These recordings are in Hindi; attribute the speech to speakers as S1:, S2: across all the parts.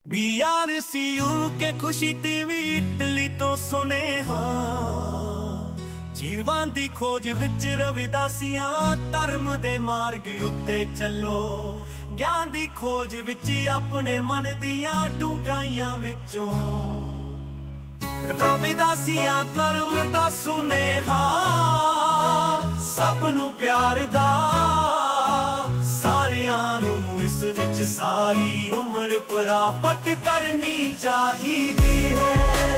S1: BRCU के खुशी टीवी इटली तो सुने जीवन दी खोज विच रविदासियां धर्म दे मार्ग उत्ते चलो। ज्ञान दी खोज विच अपने मन दियां डूंघाइयां विचों रविदासियां धर्म दा सुनेहा सब नू प्यार दा सारियां नू इस विच सारी उम्र प्राप्त करनी चाहिदी है।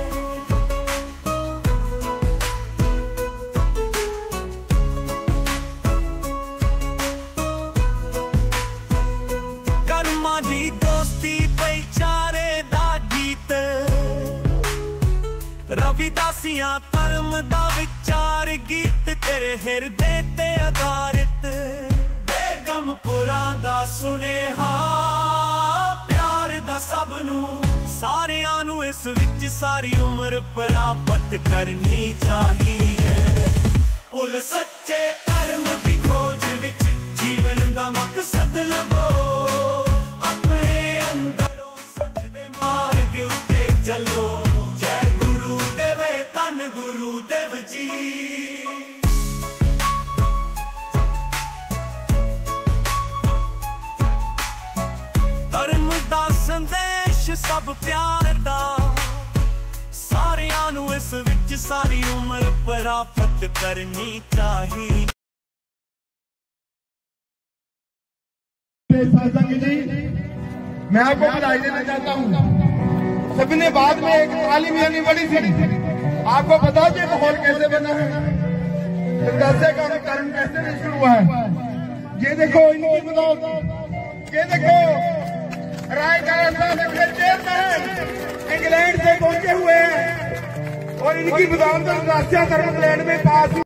S1: रविदासियां धर्म दा विचार गीत तेरे हिरदे ते आधारित बेगमपुरा दा सुनेहा प्यार दा सब नू सारियां नू इस विच सारी उम्र प्राप्त करनी चाहिए। उल सच्चे धर्म दी खोज विच जीवन दा मकसद लभो अपने अंदरों सच दे मार्ग उत्ते चलो। गुरुदेव जी धर्म दा संदेश सब प्यार दा सारियां नू इस विच सारी उम्र प्राप्त करनी चाहिए।
S2: जी मैं आपको बधाई देना चाहता हूँ। सबने बाद में एक तालीम यानी बड़ी थी। आपको पता है कि माहौल कैसे बना है, दरसे का कर्म कैसे नहीं शुरू हुआ है। ये देखो इनकी बदौलत, ये देखो राय के चेयरमैन इंग्लैंड से पहुंचे हुए हैं और इनकी बदौलत राष्ट्रीय धर्म लैंड में पास